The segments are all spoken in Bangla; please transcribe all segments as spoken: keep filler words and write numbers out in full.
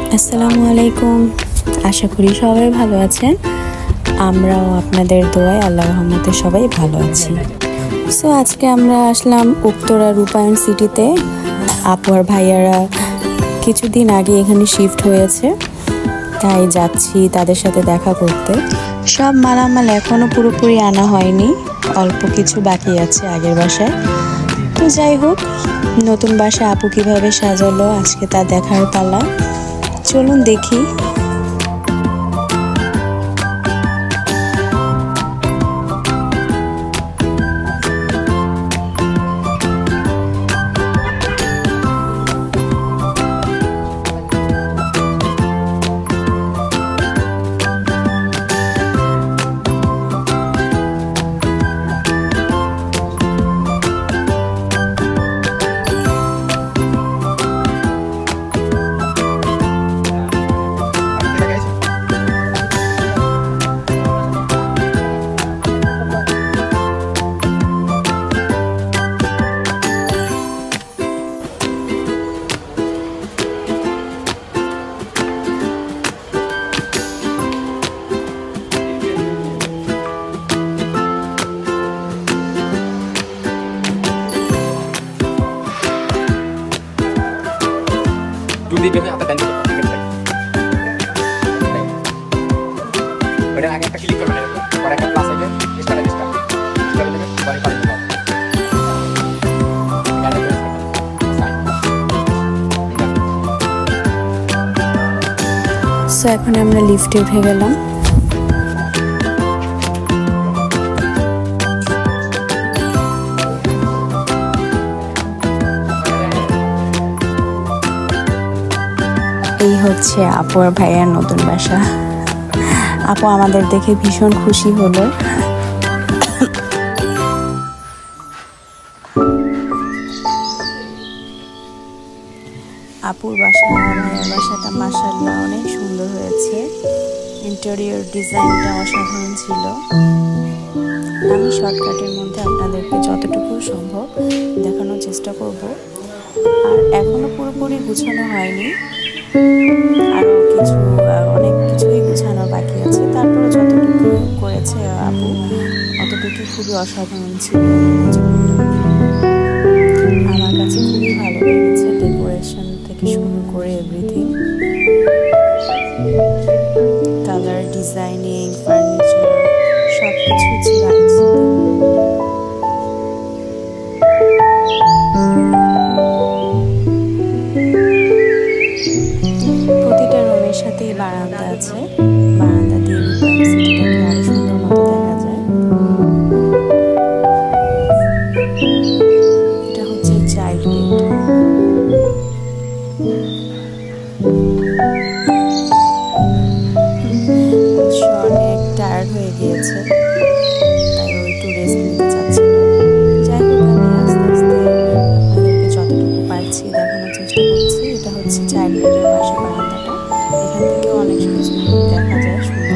আসসালামু আলাইকুম, আশা করি সবাই ভালো আছেন। আমরাও আপনাদের দোয়ায় আল্লাহর রহমতে সবাই ভালো আছি। সো আজকে আমরা আসলাম উত্তরা রূপায়ণ সিটিতে। আপু আর ভাইয়ারা কিছুদিন আগে এখানে শিফট হয়েছে, তাই যাচ্ছি তাদের সাথে দেখা করতে। সব মালামাল এখনও পুরোপুরি আনা হয়নি, অল্প কিছু বাকি আছে আগের বাসায়। তো যাই হোক, নতুন বাসা আপু কীভাবে সাজালো আজকে তা দেখার পালা। চলুন দেখি। Dulu dia atau dan juga pakai baik. Kemudian agak klik ke mana? Mereka plus aja, sekarang di sekarang. Sekarang juga balik balik ke bawah. Tinggal ada terus. So এখন আমরা লিফটে উঠে গেলাম। এই হচ্ছে আপু আর ভাইয়ার নতুন বাসা। আপু আমাদের দেখে ভীষণ খুশি হলো। আপুর বাসা আর ভাইয়ার বাসাটা মাশাআল্লাহ অনেক সুন্দর হয়েছে। ইন্টেরিয়র ডিজাইনটা অসাধারণ ছিল। আমি শর্টকাটের মধ্যে আপনাদেরকে যতটুকু সম্ভব দেখানোর চেষ্টা করব। আর এখনো পুরোপুরি গুছানো হয়নি, আরও কিছু অনেক কিছুই গুছানো বাকি আছে। তারপরে যতটুকু করেছে আপু অতটুকু খুবই অসাধারণ ছিল। আমার কাছে খুবই ভালো লেগেছে, ডেকোরেশন থেকে শুরু করে এভরিথিং, কালার, ডিজাইনিং, ফার্নিচার সব কিছু ছিল। সাথে বারান্দা আছে, বারান্দা দিয়ে রূপায়ণ সিটিটাকে আরো সুন্দর মতো দেখা যায়। এটা হচ্ছে চাইল্ড বেড। অনেক টায়ার্ড হয়ে গিয়েছে, তাই ও একটু রেস্ট নিতে চাচ্ছিল। যাই হোক, আমি আস্তে আস্তে আপনাদেরকে যতটুকু পারছি দেখানোর চেষ্টা করছি। এটা হচ্ছে চাইল্ড বেডের পাশে বারান্দাটা, এখান থেকে অনেক সুন্দর দেখা যায়। সুন্দর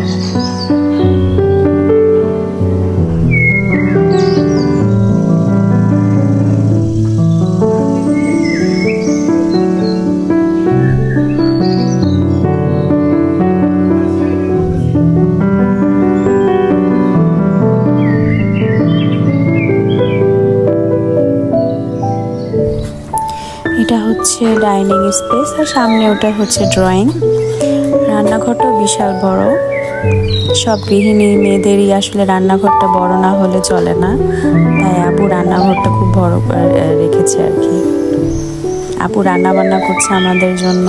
এটা হচ্ছে ডাইনিং স্পেস, আর সামনে ওটা হচ্ছে ড্রয়িং। রান্নাঘরটা বিশাল বড়। সব গৃহিণী মেয়েদেরই আসলে রান্নাঘরটা বড় না হলে চলে না, তাই আপু রান্নাঘরটা খুব বড় করে রেখেছে আর কি। আপু রান্না বান্না করছে আমাদের জন্য।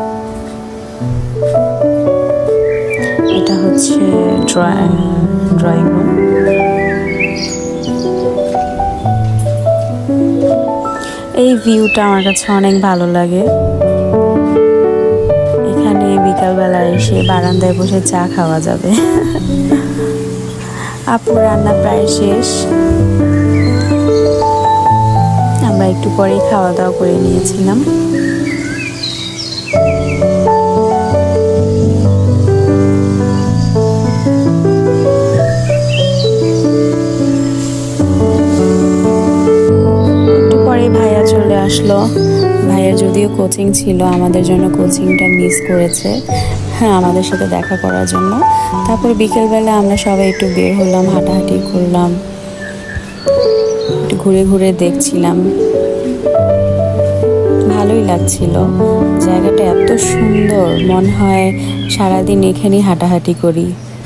এটা হচ্ছে ড্রয়িং রুম। এই ভিউটা আমার কাছে অনেক ভালো লাগে। এখানে বিকালবেলা এসে বারান্দায় বসে চা খাওয়া যাবে। আপু রান্না প্রায় শেষ, আমরা একটু পরেই খাওয়া দাওয়া করে নিয়েছিলাম। একটু পরে ভাইয়া চলে আসলো। ভাইয়ের যদিও কোচিং ছিল, আমাদের জন্য কোচিংটা মিস করেছে, হ্যাঁ আমাদের সাথে দেখা করার জন্য। তারপর বিকেলবেলা আমরা সবাই একটু বের হলাম, হাঁটাহাঁটি করলাম, একটু ঘুরে ঘুরে দেখছিলাম, ভালোই লাগছিল। জায়গাটা এত সুন্দর, মনে হয় সারাদিন এখানেই হাঁটাহাঁটি করি।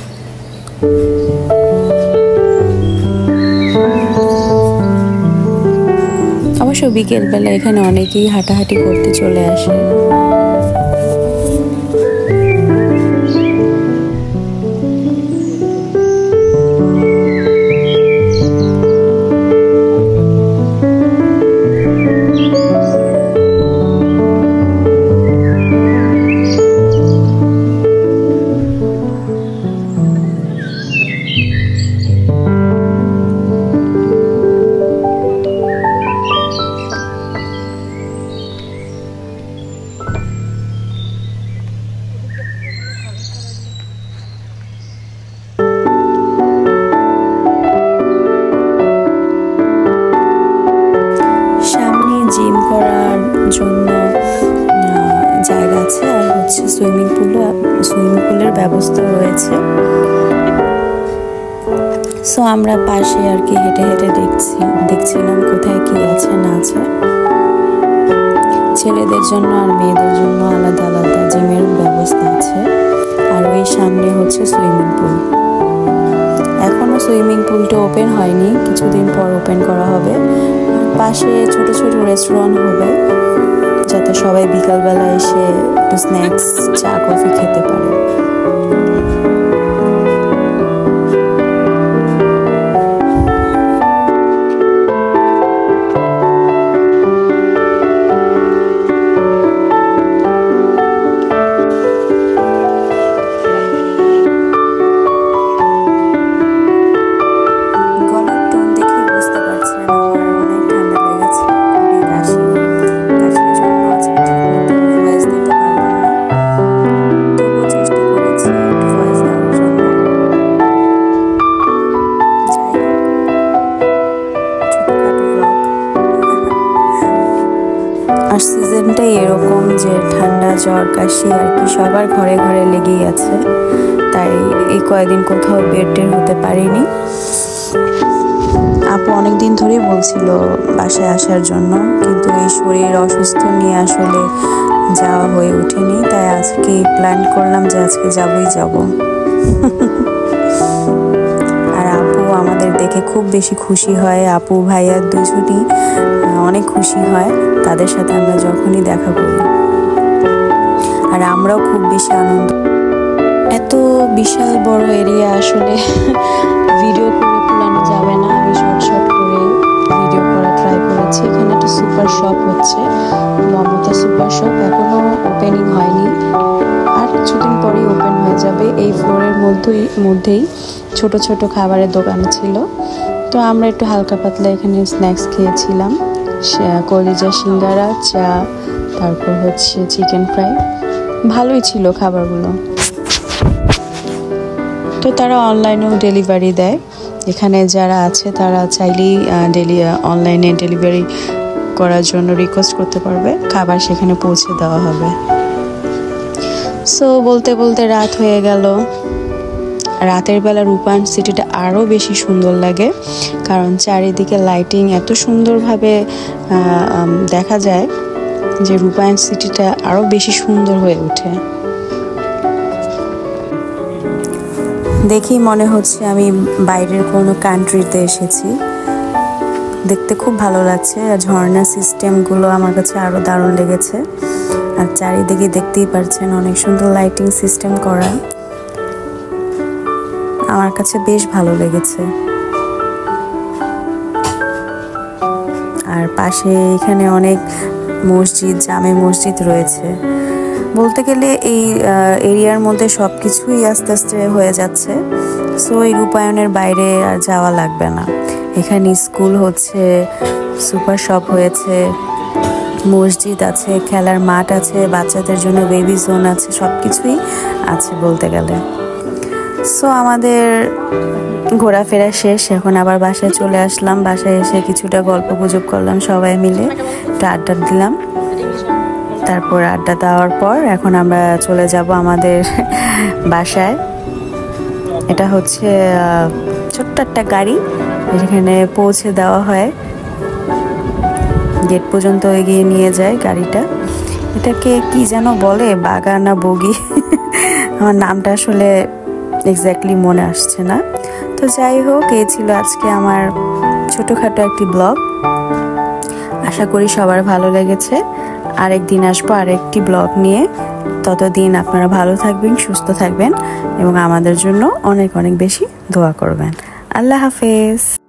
অবশ্য বিকেলবেলা এখানে অনেকেই হাঁটাহাঁটি করতে চলে আসে। জিম করার জন্য জায়গা আছে, আর হচ্ছে সুইমিং পুল, সুইমিং পুলের ব্যবস্থা রয়েছে। সো আমরা পাশে আর কি হেঁটে হেঁটে দেখছি দেখছিলাম কোথায় কি আছে না আছে। ছেলেদের জন্য আর মেয়েদের জন্য আলাদা আলাদা জিমের ব্যবস্থা আছে। আর ওই সামনে হচ্ছে সুইমিং পুল। এখনো সুইমিং পুলটা ওপেন হয়নি, কিছুদিন পর ওপেন করা হবে। পাশে ছোট ছোট রেস্টুরেন্ট হবে, যাতে সবাই বিকালবেলা এসে একটু স্ন্যাক্স, চা কফি খেতে পারে। আর সিজনটাই এরকম যে ঠান্ডা, জ্বর, কাশি আর কি সবার ঘরে ঘরে লেগেই আছে। তাই এই কয়েকদিন কোথাও বের টের হতে পারিনি। আপু অনেক দিন ধরেই বলছিল বাসায় আসার জন্য, কিন্তু এই শরীর অসুস্থ নিয়ে আসলে যাওয়া হয়ে ওঠেনি। তাই আজকে প্ল্যান করলাম যে আজকে যাবই যাব। আর আপু আমাদের দেখে খুব বেশি খুশি হয়, আপু ভাইয়া দুজনই অনেক খুশি হয় তাদের সাথে আমরা যখনই দেখা করি। আর আমরাও খুব বেশি আনন্দ। এত বিশাল বড় এরিয়া আসলে ভিডিও করে তোলানো যাবে না, আমি শর্ট শর্ট করে ভিডিও করা ট্রাই করেছি। এখানে একটা সুপার শপ হচ্ছে, মমতা সুপার শপ, এখনো ওপেনিং হয়নি, আর কিছুদিন পরেই ওপেন হয়ে যাবে। এই ফ্লোরের মধ্যেই মধ্যেই ছোট ছোট খাবারের দোকান ছিল। তো আমরা একটু হালকা পাতলা এখানে স্ন্যাক্স খেয়েছিলাম, কলিজা, সিঙ্গারা, চা, তারপর হচ্ছে চিকেন ফ্রাই। ভালোই ছিল খাবারগুলো। তো তারা অনলাইনেও ডেলিভারি দেয়, এখানে যারা আছে তারা চাইলেই ডেলি অনলাইনে ডেলিভারি করার জন্য রিকোয়েস্ট করতে পারবে, খাবার সেখানে পৌঁছে দেওয়া হবে। সো বলতে বলতে রাত হয়ে গেল। রাতের বেলা রূপায়ণ সিটিটা আরও বেশি সুন্দর লাগে, কারণ চারিদিকে লাইটিং এত সুন্দরভাবে দেখা যায় যে রূপায়ণ সিটিটা আরও বেশি সুন্দর হয়ে ওঠে। দেখি মনে হচ্ছে আমি বাইরের কোনো কান্ট্রিতে এসেছি। দেখতে খুব ভালো লাগছে, আর ঝর্ণা সিস্টেমগুলো আমার কাছে আরও দারুণ লেগেছে। আর চারিদিকে দেখতেই পাচ্ছেন অনেক সুন্দর লাইটিং সিস্টেম করা, আমার কাছে বেশ ভালো লেগেছে। আর পাশে এখানে অনেক মসজিদ, জামে মসজিদ রয়েছে। বলতে গেলে এই এরিয়ার মধ্যে সব কিছুই আস্তে আস্তে হয়ে যাচ্ছে। সো এই রূপায়ণের বাইরে আর যাওয়া লাগবে না। এখানে স্কুল হচ্ছে, সুপার শপ হয়েছে, মসজিদ আছে, খেলার মাঠ আছে, বাচ্চাদের জন্য বেবি জোন আছে, সব কিছুই আছে বলতে গেলে। সো আমাদের ঘোরাফেরা শেষ, এখন আবার বাসায় চলে আসলাম। বাসায় এসে কিছুটা গল্প গুজব করলাম, সবাই মিলে একটু আড্ডা দিলাম। তারপর আড্ডা দেওয়ার পর এখন আমরা চলে যাব আমাদের বাসায়। এটা হচ্ছে ছোট্ট একটা গাড়ি, যেখানে পৌঁছে দেওয়া হয়, গেট পর্যন্ত এগিয়ে নিয়ে যায় গাড়িটা। এটাকে কি যেন বলে, বাগা না বগি, আমার নামটা আসলে এক্স্যাক্টলি মনে আসছে না। তো যাই হোক, এই ছিল আজকে আমার ছোটোখাটো একটি ব্লগ। আশা করি সবার ভালো লেগেছে। আরেকদিন আসবো আরেকটি ব্লগ নিয়ে। ততদিন আপনারা ভালো থাকবেন, সুস্থ থাকবেন এবং আমাদের জন্য অনেক অনেক বেশি দোয়া করবেন। আল্লাহ হাফেজ।